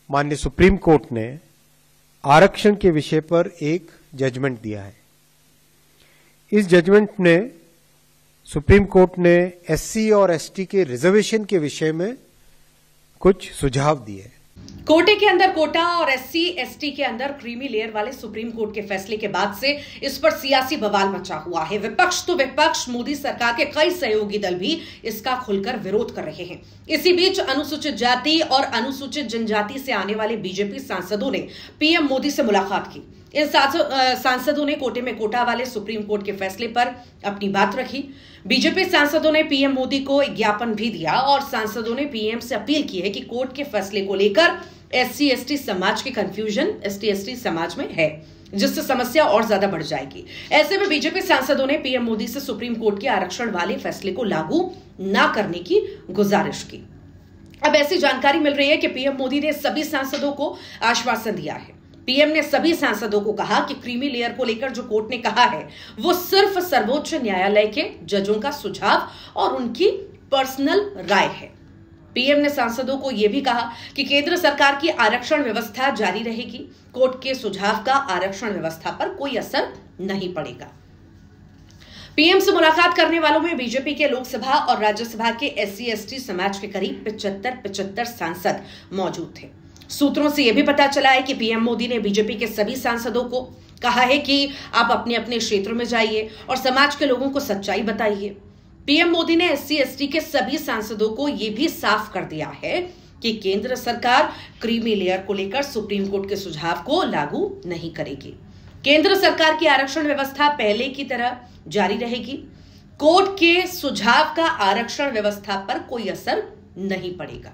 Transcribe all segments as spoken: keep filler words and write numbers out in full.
माननीय supreme court ने आरक्षण के विषय पर एक जजमेंट दिया है। इस जजमेंट ने सुप्रीम कोर्ट ने एससी और एसटी के रिजर्वेशन के विषय में कुछ सुझाव दिए। कोटे के अंदर कोटा और एससी एसटी के अंदर क्रीमी लेयर वाले सुप्रीम कोर्ट के फैसले के बाद से इस पर सियासी बवाल मचा हुआ है। विपक्ष तो विपक्ष, मोदी सरकार के कई सहयोगी दल भी इसका खुलकर विरोध कर रहे हैं। इसी बीच अनुसूचित जाति और अनुसूचित जनजाति से आने वाले बीजेपी सांसदों ने पीएम मोदी से मुलाकात की। इन सांसदों ने कोटे में कोटा वाले सुप्रीम कोर्ट के फैसले पर अपनी बात रखी। बीजेपी सांसदों ने पीएम मोदी को एक ज्ञापन भी दिया और सांसदों ने पीएम से अपील की है कि कोर्ट के फैसले को लेकर एससी एसटी समाज की कंफ्यूजन एसटी एसटी समाज में है, जिससे समस्या और ज्यादा बढ़ जाएगी। ऐसे में बीजेपी सांसदों ने पीएम मोदी से सुप्रीम कोर्ट के आरक्षण वाले फैसले को लागू न करने की गुजारिश की। अब ऐसी जानकारी मिल रही है कि पीएम मोदी ने सभी सांसदों को आश्वासन दिया है। पीएम ने सभी सांसदों को कहा कि क्रीमी लेयर को लेकर जो कोर्ट ने कहा है वो सिर्फ सर्वोच्च न्यायालय के जजों का सुझाव और उनकी पर्सनल राय है। पीएम ने सांसदों को यह भी कहा कि केंद्र सरकार की आरक्षण व्यवस्था जारी रहेगी। कोर्ट के सुझाव का आरक्षण व्यवस्था पर कोई असर नहीं पड़ेगा। पीएम से मुलाकात करने वालों में बीजेपी के लोकसभा और राज्यसभा के एससी एसटी समाज के करीब पिचहत्तर पिचहत्तर सांसद मौजूद थे। सूत्रों से यह भी पता चला है कि पीएम मोदी ने बीजेपी के सभी सांसदों को कहा है कि आप अपने अपने क्षेत्रों में जाइए और समाज के लोगों को सच्चाई बताइए। पीएम मोदी ने एससी एसटी के सभी सांसदों को यह भी साफ कर दिया है कि केंद्र सरकार क्रीमी लेयर को लेकर सुप्रीम कोर्ट के सुझाव को लागू नहीं करेगी। केंद्र सरकार की आरक्षण व्यवस्था पहले की तरह जारी रहेगी। कोर्ट के सुझाव का आरक्षण व्यवस्था पर कोई असर नहीं पड़ेगा।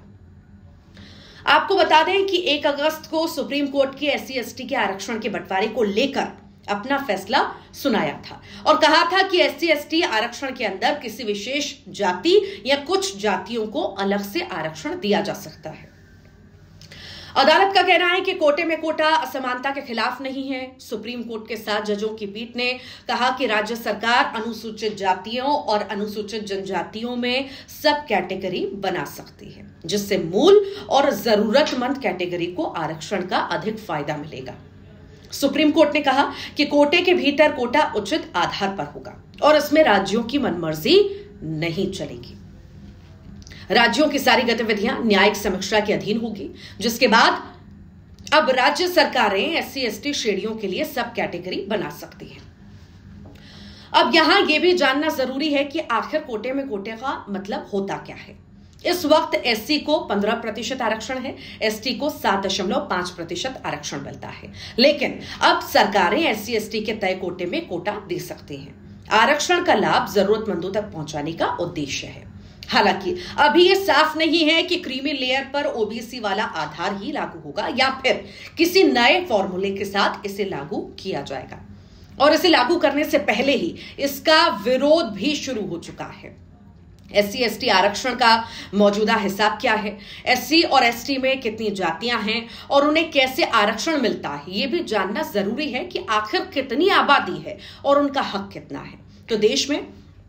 आपको बता दें कि एक अगस्त को सुप्रीम कोर्ट के एससी एसटी के आरक्षण के बंटवारे को लेकर अपना फैसला सुनाया था और कहा था कि एससी एसटी आरक्षण के अंदर किसी विशेष जाति या कुछ जातियों को अलग से आरक्षण दिया जा सकता है। अदालत का कहना है कि कोटे में कोटा असमानता के खिलाफ नहीं है। सुप्रीम कोर्ट के सात जजों की पीठ ने कहा कि राज्य सरकार अनुसूचित जातियों और अनुसूचित जनजातियों में सब कैटेगरी बना सकती है, जिससे मूल और जरूरतमंद कैटेगरी को आरक्षण का अधिक फायदा मिलेगा। सुप्रीम कोर्ट ने कहा कि कोटे के भीतर कोटा उचित आधार पर होगा और इसमें राज्यों की मनमर्जी नहीं चलेगी। राज्यों की सारी गतिविधियां न्यायिक समीक्षा के अधीन होगी, जिसके बाद अब राज्य सरकारें एससी एसटी श्रेणियों के लिए सब कैटेगरी बना सकती हैं। अब यहां यह भी जानना जरूरी है कि आखिर कोटे में कोटे का मतलब होता क्या है। इस वक्त एससी को पंद्रह प्रतिशत आरक्षण है, एसटी को सात दशमलव पांच प्रतिशत आरक्षण मिलता है, लेकिन अब सरकारें एससी एसटी के तय कोटे में कोटा दे सकती हैं। आरक्षण का लाभ जरूरतमंदों तक पहुंचाने का उद्देश्य है। हालांकि अभी यह साफ नहीं है कि क्रीमी लेयर पर ओबीसी वाला आधार ही लागू होगा या फिर किसी नए फॉर्मूले के साथ इसे लागू किया जाएगा, और इसे लागू करने से पहले ही इसका विरोध भी शुरू हो चुका है। एससी एसटी आरक्षण का मौजूदा हिसाब क्या है, एससी और एसटी में कितनी जातियां हैं और उन्हें कैसे आरक्षण मिलता है, यह भी जानना जरूरी है कि आखिर कितनी आबादी है और उनका हक कितना है। तो देश में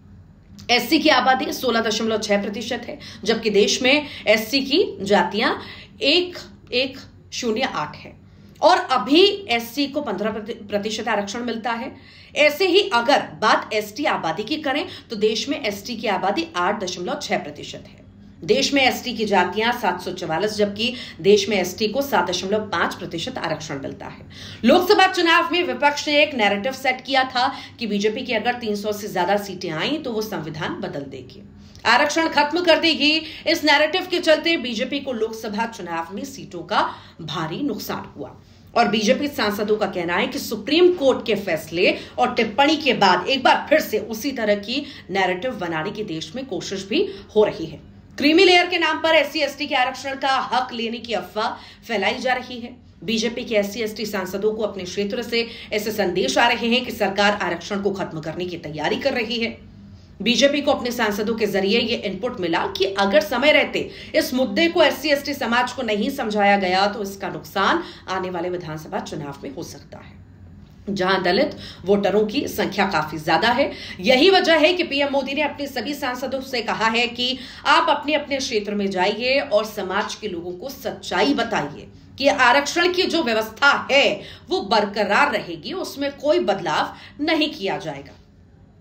एससी की आबादी सोलह दशमलव छह प्रतिशत है, जबकि देश में एससी की जातियां एक एक शून्य आठ है और अभी एससी को पंद्रह प्रतिशत आरक्षण मिलता है। ऐसे ही अगर बात एसटी आबादी की करें तो देश में एसटी की आबादी आठ दशमलव छह प्रतिशत है। देश में एसटी की जातियां सात सौ चवालीस, जबकि देश में एसटी को सात दशमलव पांच प्रतिशत आरक्षण मिलता है। लोकसभा चुनाव में विपक्ष ने एक नैरेटिव सेट किया था कि बीजेपी की अगर तीन सौ से ज्यादा सीटें आई तो वो संविधान बदल देगी, आरक्षण खत्म कर देगी। इस नैरेटिव के चलते बीजेपी को लोकसभा चुनाव में सीटों का भारी नुकसान हुआ और बीजेपी सांसदों का कहना है कि सुप्रीम कोर्ट के फैसले और टिप्पणी के बाद एक बार फिर से उसी तरह की नैरेटिव बनाने की देश में कोशिश भी हो रही है। क्रीमी लेयर के नाम पर एससी एसटी के आरक्षण का हक लेने की अफवाह फैलाई जा रही है। बीजेपी के एससी एसटी सांसदों को अपने क्षेत्र से ऐसे संदेश आ रहे हैं कि सरकार आरक्षण को खत्म करने की तैयारी कर रही है। बीजेपी को अपने सांसदों के जरिए यह इनपुट मिला कि अगर समय रहते इस मुद्दे को एससी एसटी समाज को नहीं समझाया गया तो इसका नुकसान आने वाले विधानसभा चुनाव में हो सकता है, जहां दलित वोटरों की संख्या काफी ज्यादा है। यही वजह है कि पीएम मोदी ने अपने सभी सांसदों से कहा है कि आप अपने अपने क्षेत्र में जाइए और समाज के लोगों को सच्चाई बताइए कि आरक्षण की जो व्यवस्था है वो बरकरार रहेगी, उसमें कोई बदलाव नहीं किया जाएगा।